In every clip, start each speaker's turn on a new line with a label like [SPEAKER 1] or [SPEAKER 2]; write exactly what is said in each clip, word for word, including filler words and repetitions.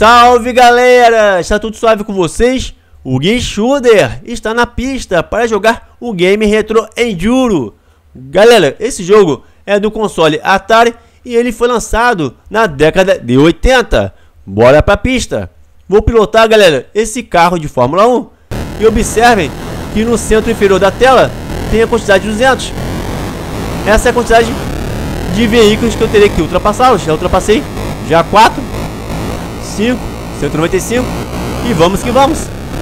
[SPEAKER 1] Salve galera, está tudo suave com vocês? O Guichuder está na pista para jogar o game Retro Enduro. Galera, esse jogo é do console Atari e ele foi lançado na década de oitenta. Bora pra pista. Vou pilotar, galera, esse carro de Fórmula um. E observem que no centro inferior da tela tem a quantidade de duzentos. Essa é a quantidade de veículos que eu terei que ultrapassá-los. Já ultrapassei já quatro, cinco, cento e noventa e cinco. E vamos que vamos.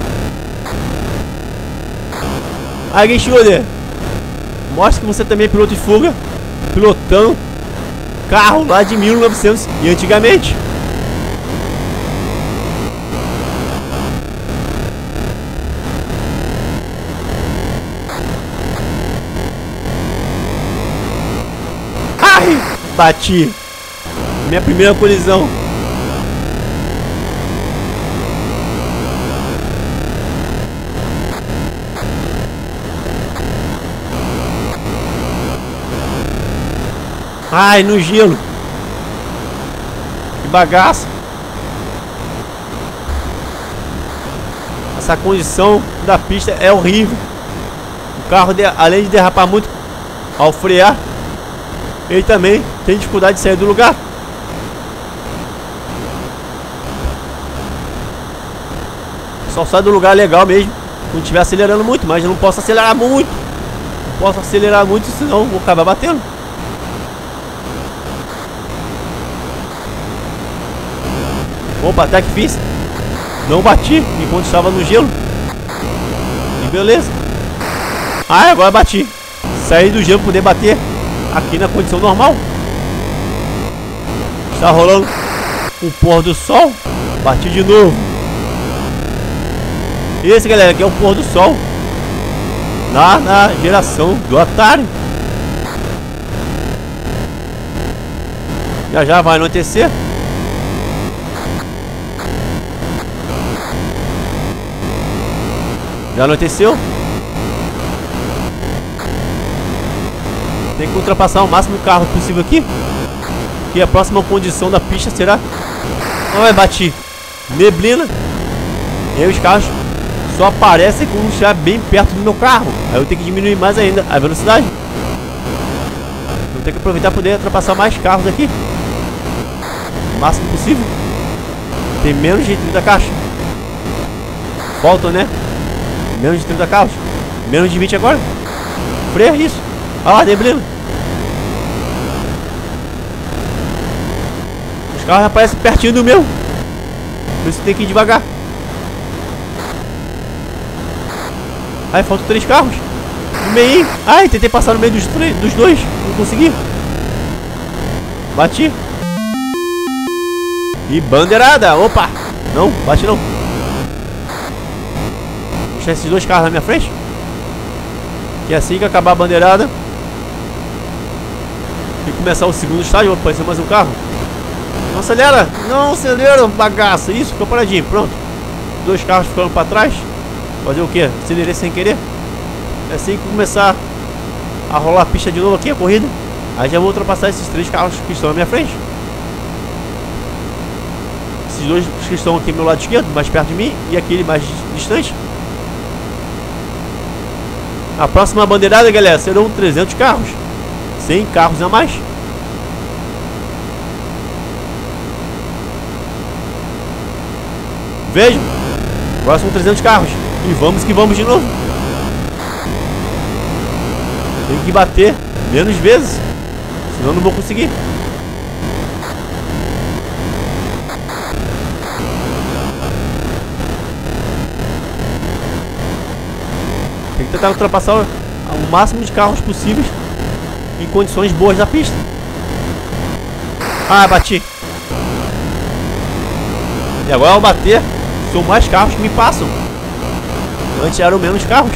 [SPEAKER 1] Aí, Guichuder, mostra que você também é piloto de fuga, pilotando carro lá de mil e novecentos e antigamente. Ai, bati. Minha primeira colisão. Ai, no gelo. Que bagaço. Essa condição da pista é horrível. O carro, além de derrapar muito ao frear, ele também tem dificuldade de sair do lugar. Só sai do lugar legal mesmo quando estiver acelerando muito, mas eu não posso acelerar muito. Não posso acelerar muito, senão vou acabar batendo. Opa, até que fiz. Não bati enquanto estava no gelo. E beleza. Ah, agora bati. Saí do gelo para poder bater aqui na condição normal. Está rolando o pôr do sol. Bati de novo. Esse, galera, aqui é o pôr do sol na, na geração do Atari. Já já vai anoitecer. Já anoiteceu. Tem que ultrapassar o máximo de carro possível aqui, que a próxima condição da pista será... Não vai bater neblina. E aí os carros só aparecem quando estiver bem perto do meu carro. Aí eu tenho que diminuir mais ainda a velocidade. Eu tenho que aproveitar para poder ultrapassar mais carros aqui o máximo possível. Tem menos de trinta caixas. Faltam, né? Menos de trinta carros. Menos de vinte agora. Freia isso. Olha lá, neblina. Os carros aparecem pertinho do meu. Por isso tem que ir devagar. Aí faltam três carros. No meio. Ai, tentei passar no meio dos, dos dois. Não consegui. Bati. E bandeirada. Opa. Não, bate não. Deixar esses dois carros na minha frente. Que é assim que acabar a bandeirada e começar o segundo estágio, vai aparecer mais um carro. Não acelera, não acelera, bagaço. Isso, ficou paradinho, pronto. Dois carros ficando para trás. Fazer o que? Acelerei sem querer. É assim que começar a rolar a pista de novo aqui, a corrida. Aí já vou ultrapassar esses três carros que estão na minha frente. Esses dois que estão aqui do meu lado esquerdo, mais perto de mim, e aquele mais distante. A próxima bandeirada, galera, serão trezentos carros. cem carros a mais. Vejam. Agora são trezentos carros. E vamos que vamos de novo. Tem que bater menos vezes, senão não vou conseguir. Tem que tentar ultrapassar o, o máximo de carros possíveis em condições boas da pista. Ah, bati. E agora ao bater, são mais carros que me passam. Antes eram menos carros.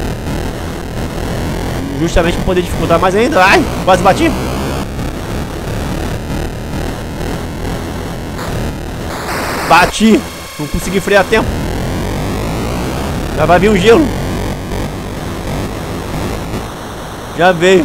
[SPEAKER 1] Justamente para poder dificultar mais ainda. Ai, quase bati. Bati. Não consegui frear a tempo. Já vai vir um gelo. Já veio.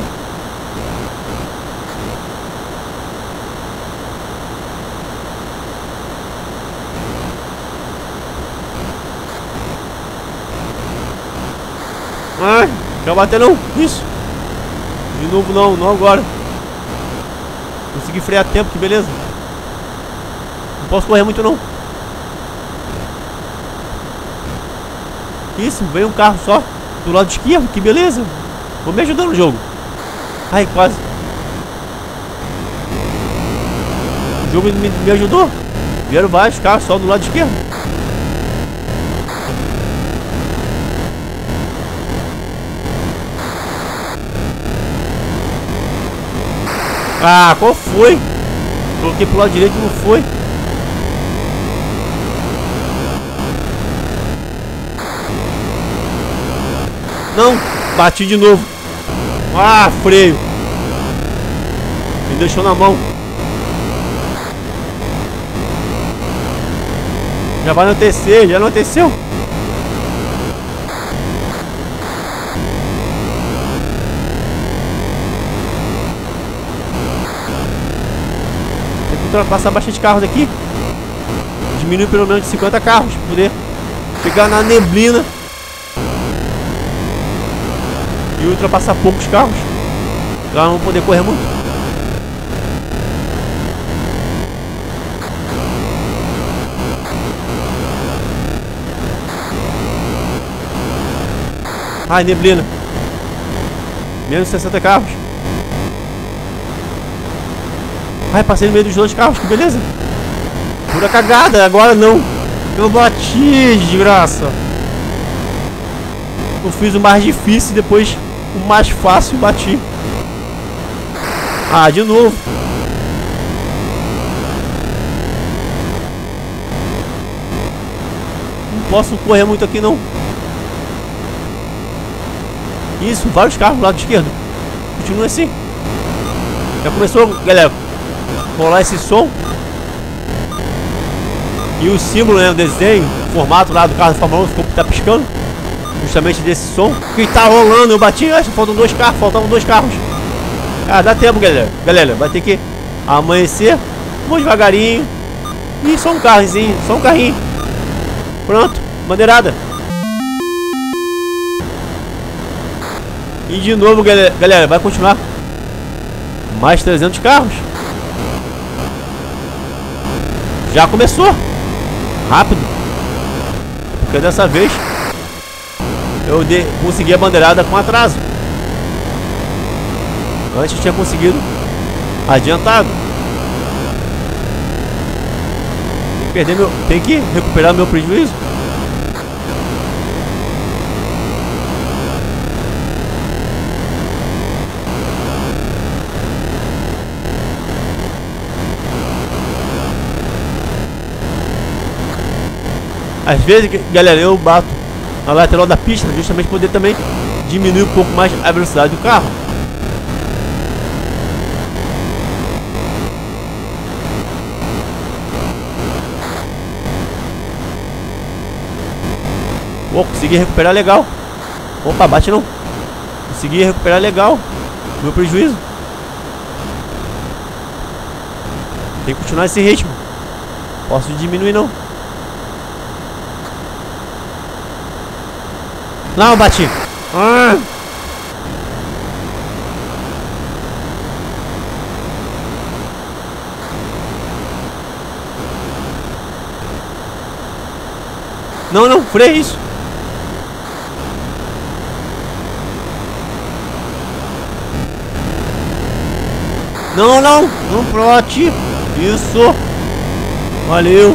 [SPEAKER 1] Ai, quer bater não? Isso. De novo não, não agora. Consegui frear a tempo, que beleza. Não posso correr muito não. Isso, veio um carro só do lado esquerdo, que beleza. Vou me ajudar no jogo. Ai, quase. O jogo me, me ajudou. Vieram vários carros só do lado esquerdo. Ah, qual foi? Coloquei pro lado direito e não foi. Não, bati de novo. Ah, freio. Me deixou na mão. Já vai anoitecer, já anoiteceu. Tem que ultrapassar bastante carros aqui. Diminuir pelo menos de cinquenta carros para poder chegar na neblina e ultrapassar poucos carros. Já não vou poder correr muito. Ai, neblina. Menos sessenta carros. Ai, passei no meio dos dois carros, que beleza. Pura cagada, agora não. Eu bati, desgraça. Eu fiz o mais difícil e depois o mais fácil bati. Ah, de novo. Não posso correr muito aqui não. Isso, vários carros do lado esquerdo. Continua assim. Já começou, galera, rolar esse som. E o símbolo, né, o desenho, o formato lá do carro do Fórmula um ficou, tá piscando. Justamente desse som. Que tá rolando, eu bati, acho que faltam dois carros, faltavam dois carros. Ah, dá tempo, galera. Galera, vai ter que amanhecer. Vamos devagarinho. Ih, só um carrozinho, só um carrinho. Pronto, bandeirada. E de novo, galera, galera, vai continuar. Mais trezentos carros. Já começou. Rápido. Porque dessa vez eu de, consegui a bandeirada com atraso. Antes tinha conseguido adiantado. Tem que perder meu, tem que recuperar meu prejuízo. Às vezes, galera, eu bato na lateral da pista justamente para poder também diminuir um pouco mais a velocidade do carro. Pô, consegui recuperar legal. Opa, bate não. Consegui recuperar legal meu prejuízo. Tem que continuar esse ritmo. Posso diminuir não. Não, bati. Ah. Não, não, freia isso. Não, não, não prote. Isso. Valeu.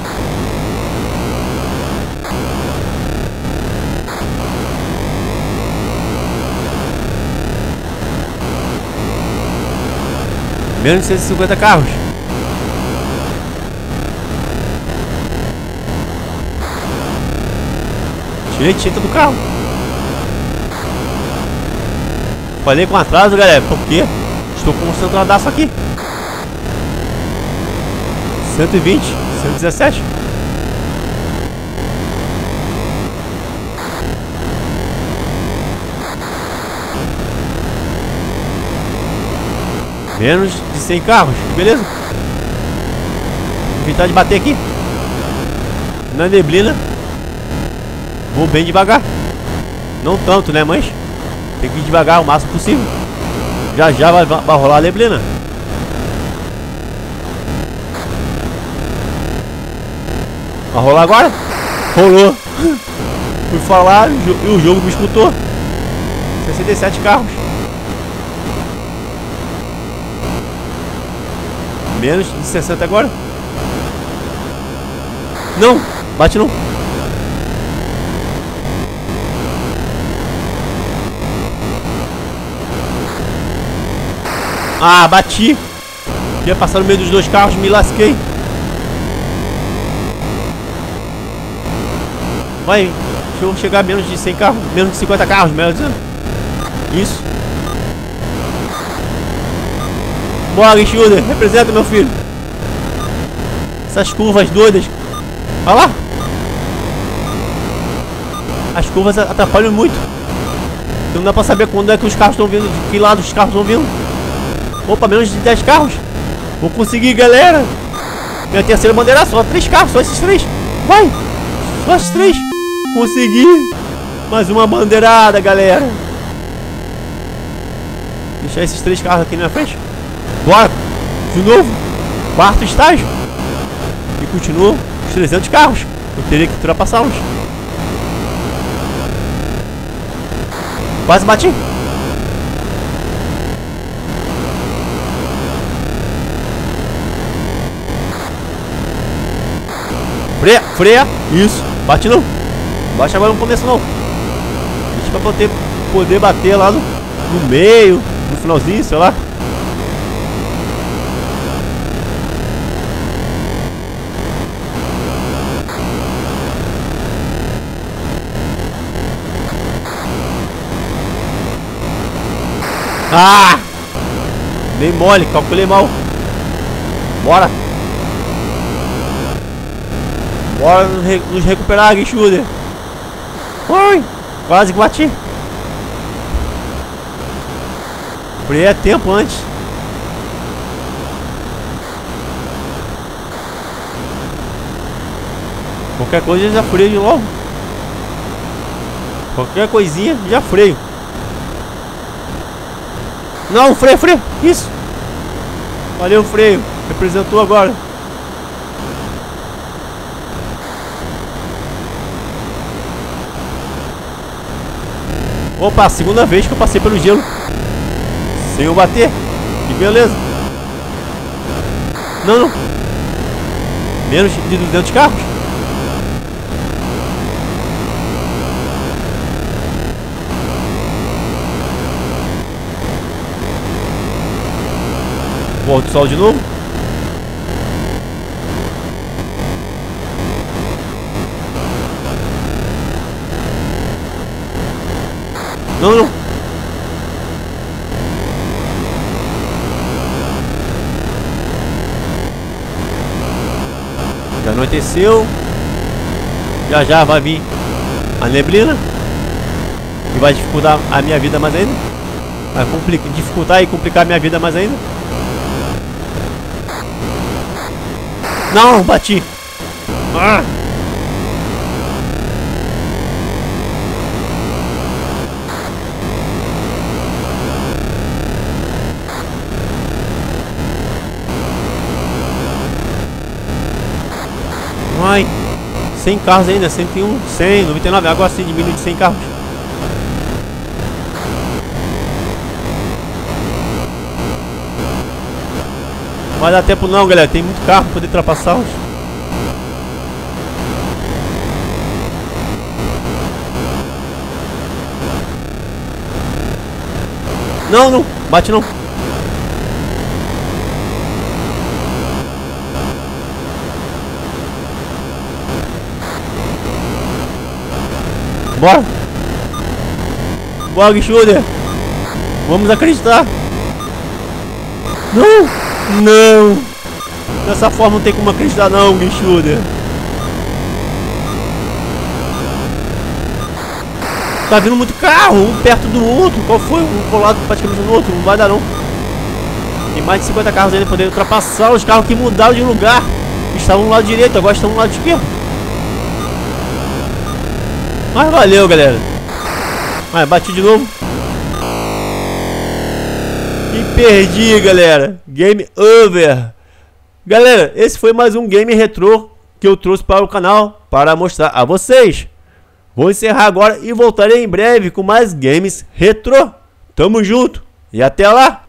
[SPEAKER 1] Menos de cento e cinquenta carros. Tirei tinta do carro. Falei com atraso, galera, porque estou concentradaço aqui. cento e vinte, cento e dezessete. Menos de cem carros, beleza? Vou evitar de bater aqui na neblina. Vou bem devagar. Não tanto, né, mas tem que ir devagar o máximo possível. Já já vai, vai rolar a neblina. Vai rolar agora? Rolou. Fui falar e o jogo me escutou. sessenta e sete carros. Menos de sessenta agora. Não, bate não. Ah, bati. Ia passar no meio dos dois carros, me lasquei. Vai, deixa eu chegar a menos de cem carros, menos de cinquenta carros, melhor dizendo. Isso. Bora, Schroeder, representa, meu filho. Essas curvas doidas. Olha lá. As curvas atrapalham muito. Não dá pra saber quando é que os carros estão vindo, de que lado os carros estão vindo. Opa, menos de dez carros. Vou conseguir, galera. Minha terceira bandeira só, três carros, só esses três. Vai, só esses três. Consegui. Mais uma bandeirada, galera. Deixar esses três carros aqui na frente. Bora, de novo. Quarto estágio. E continua os trezentos carros. Eu teria que ultrapassá-los. Quase bati. Freia, freia. Isso, bate não. Bate agora no começo não. Deixa pra poder, poder bater lá no, no meio, no finalzinho, sei lá. Ah! Dei mole, calculei mal. Bora. Bora nos recuperar, Schroeder. Ui, quase que bati. Freia é tempo antes. Qualquer coisa já freio de novo. Qualquer coisinha já freio. Não, freio, freio. Isso. Valeu, freio. Representou agora. Opa, segunda vez que eu passei pelo gelo sem eu bater. Que beleza. Não, não. Menos de duzentos carros. Volta o sol de novo. Não, não. Já anoiteceu. Já já vai vir a neblina. E vai dificultar a minha vida mais ainda. Vai complicar, dificultar e complicar a minha vida mais ainda. Não, bati. Ah. Ai, cem carros ainda, cento e um, cem, noventa e nove, agora sim diminui de cem carros. Não vai dar tempo não, galera, tem muito carro pra poder ultrapassá-los. Não, não, bate não. Bora! Bora, Schroeder! Vamos acreditar! Não! Não! Dessa forma não tem como acreditar não, Schroeder! Tá vindo muito carro, um perto do outro. Qual foi? Um colado praticamente no outro, não vai dar não. Tem mais de cinquenta carros ainda podendo ultrapassar os carros que mudaram de lugar. Estavam no lado direito, agora estão no lado esquerdo. Mas valeu, galera. Mas bati de novo. E perdi, galera. Game over. Galera, esse foi mais um game retrô que eu trouxe para o canal para mostrar a vocês. Vou encerrar agora e voltarei em breve com mais games retrô. Tamo junto e até lá.